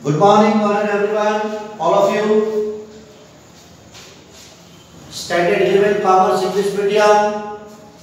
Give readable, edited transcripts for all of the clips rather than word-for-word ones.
Good morning, everyone, all of you. Standard 11 Commerce English Medium.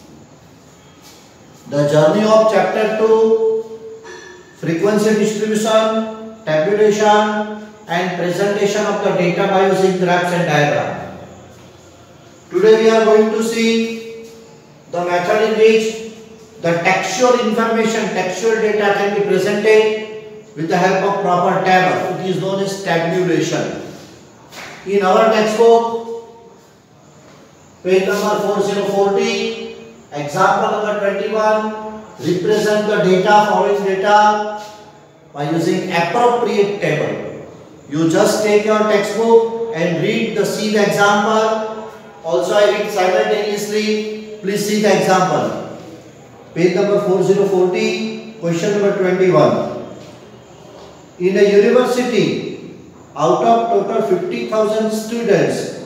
The journey of Chapter 2, Frequency Distribution, Tabulation and Presentation of the data by using graphs and diagram. Today we are going to see the method in which the textual information, textual data can be presented with the help of proper table. It is known as tabulation. In our textbook, page number 4040, example number 21, represent the data, following data by using appropriate table. You just take your textbook and see the example. Also I read simultaneously. Please see the example. Page number 4040, question number 21. In a university, out of total 50,000 students,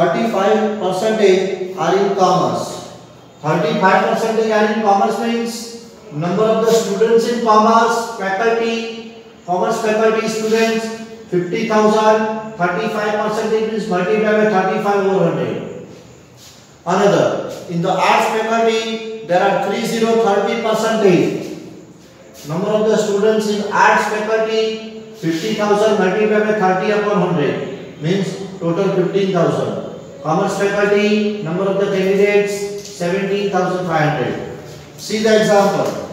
35% are in commerce. 35% are in commerce means number of the students in commerce faculty students 50,000, 35% means multiplied by 35 over 100. Another, in the arts faculty, there are 30% number of the students in arts faculty 50,000 multiplied by 30 upon 100 means total 15,000. Commerce faculty, number of the candidates 17,500. See the example.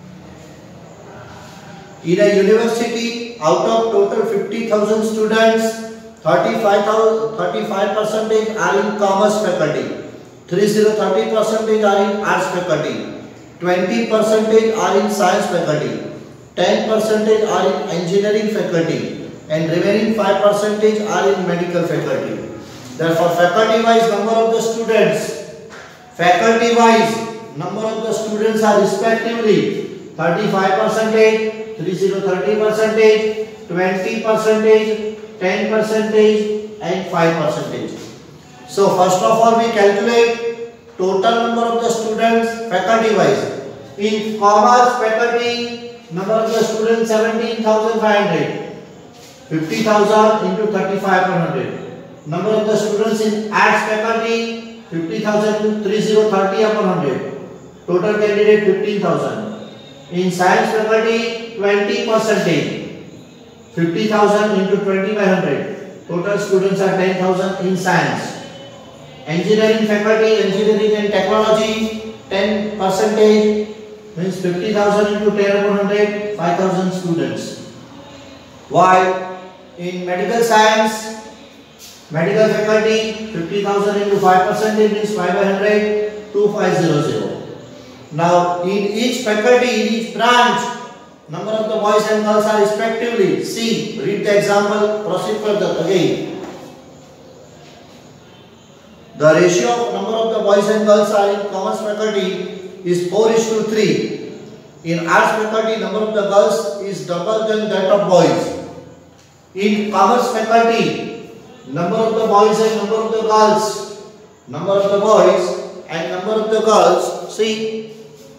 In a university, out of total 50,000 students, 35% are in commerce faculty, 30% are in arts faculty, 20% are in science faculty, 10% are in engineering faculty, and remaining 5% are in medical faculty. Therefore, faculty-wise number of the students are respectively 35%, 30%, 20%, 10%, and 5%. So, first of all, we calculate total number of the students faculty wise. In commerce faculty, number of the students 17,500. 50,000 into 35/100. Number of the students in arts faculty 50,000 into 30 upon 100. Total candidate 15,000. In science faculty 20%. 50,000 into 20/100. Total students are 10,000 in science. Engineering faculty, engineering and technology 10% means 50,000 into 10 upon 100, 5,000 students. While in medical science, medical faculty 50,000 into 5% means 5/100, 2500. Now in each faculty, in each branch, number of the boys and girls are respectively. See, read the example, proceed further again. The ratio of number of the boys and girls are in commerce faculty is 4:3. In arts faculty, number of the girls is double than that of boys. In commerce faculty, number of the boys and number of the girls, see,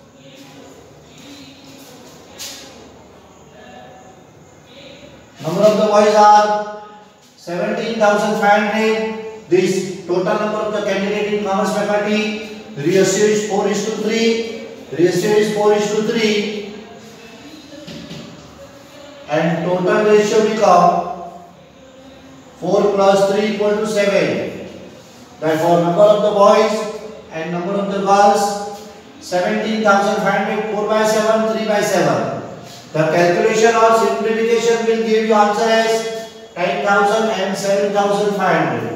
number of the boys are 17,500. This total number of the candidate in commerce faculty, ratio is 4:3, and total ratio become 4 plus 3 equal to 7. Therefore, number of the boys and number of the girls 17,500, 4 by 7, 3 by 7. The calculation or simplification will give you answer as 10,000 and 7,500.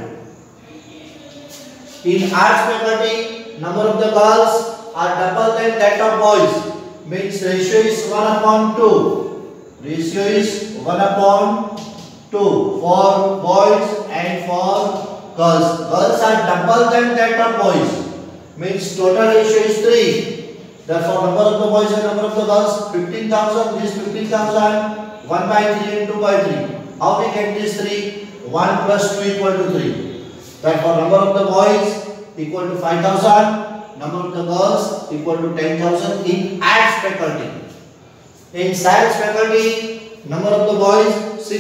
In arts faculty, number of the girls are double than that of boys, means ratio is 1/2. Ratio is 1/2 for boys and for girls. Girls are double than that of boys, means total ratio is 3. Therefore, number of the boys and number of the girls 15,000. This 15,000, 1 by 3 and 2 by 3. How we get this 3? 1 plus 2 equal to 3. Therefore, number of the boys equal to 5,000, number of the girls equal to 10,000 in arts faculty. In science faculty, Number of the boys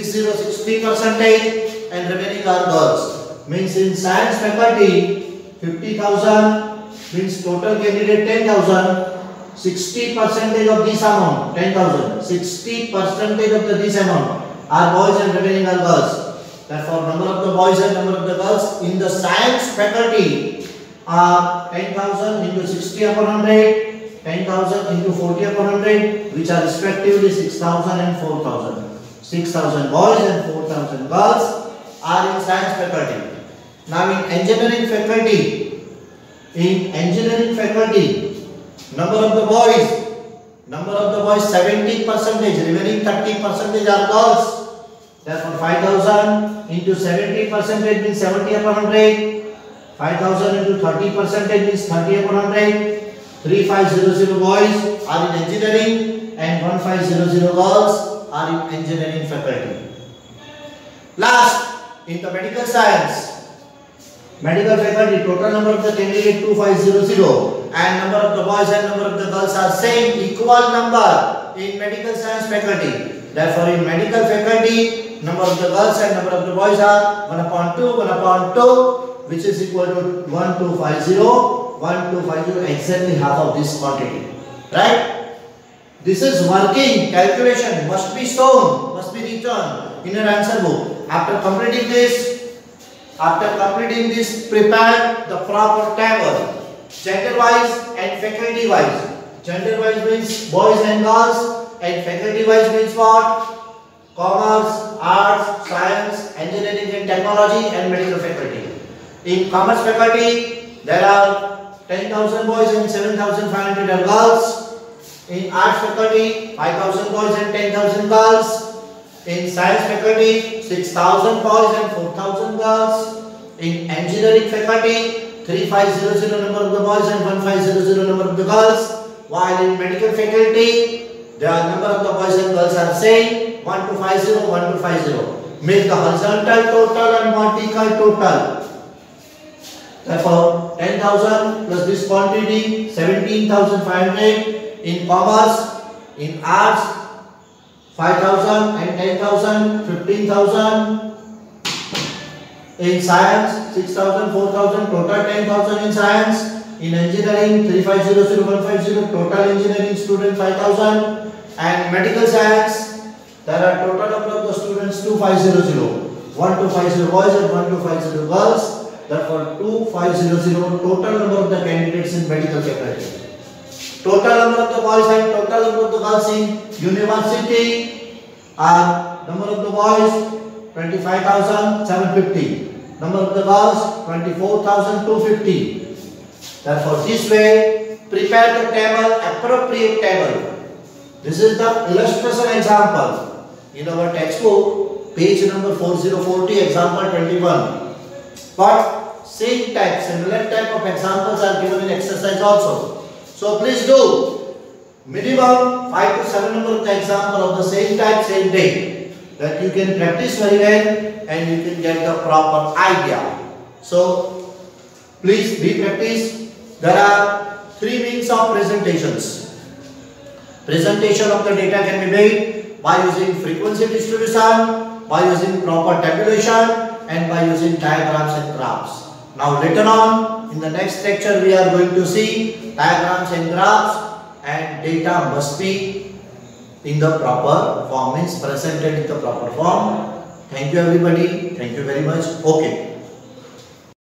60 and remaining are girls. Means in science faculty 50,000 means total candidate 10,000. 60% of this amount 10,000. 60% of this amount are boys and remaining are girls. Therefore, number of the boys and number of the girls in the science faculty are 10,000 into 60 upon 100, 10,000 into 40 upon 100, which are respectively 6,000 and 4,000. 6,000 boys and 4,000 girls are in science faculty. Now in engineering faculty, number of the boys 70%, remaining 30% are girls. Therefore 5,000 into 70% means 70 upon 100. 5,000 into 30% means 30 upon 100. 3,500 boys are in engineering and 1,500 girls are in engineering faculty. Last, in the medical science, medical faculty, total number of the candidate 2,500 and number of the boys and number of the girls are same, equal number in medical science faculty. Therefore, in medical faculty, number of the girls and number of the boys are 1 upon 2, 1 upon 2, which is equal to 1,250, 1,250, exactly half of this quantity. Right? This is working calculation, must be shown, must be written in your answer book. After completing this, prepare the proper table, gender wise and faculty wise. Gender wise means boys and girls, and faculty wise means what? Commerce, arts, science, engineering and technology, and medical faculty. In commerce faculty, there are 10,000 boys and 7,500 are girls. In arts faculty, 5,000 boys and 10,000 girls. In science faculty, 6,000 boys and 4,000 girls. In engineering faculty, 3,500 number of the boys and 1,500 number of the girls. While in medical faculty, the number of the boys and girls are same, 1,250, 1,250. Make the horizontal total and vertical total. Therefore, 10,000 plus this quantity, 17,500. In commerce, in arts, 5,000 and 10,000, 15,000. In science, 6,000, 4,000, total 10,000 in science. In engineering, 3,500, 1,50, total engineering student 5,000. And medical science, there are total number of the students 2,500. 1,250 boys and 1,250 girls. Therefore, 2,500 total number of the candidates in medical faculty. Total number of the boys and total number of the girls in university are number of the boys 25,750. Number of the girls 24,250. Therefore, this way prepare the table, appropriate table. This is the illustration example in our textbook, page number 4040, example 21. But same type, similar type of examples are given in exercise also. So please do minimum 5 to 7 number of the example of the same type, same day, that you can practice very well and you can get the proper idea. So please be practice. There are 3 means of presentations. Presentation of the data can be made by using frequency distribution, by using proper tabulation, and by using diagrams and graphs. Now later on in the next lecture we are going to see diagrams and graphs, and data must be in the proper form, means presented in the proper form. Thank you everybody. Thank you very much. Okay.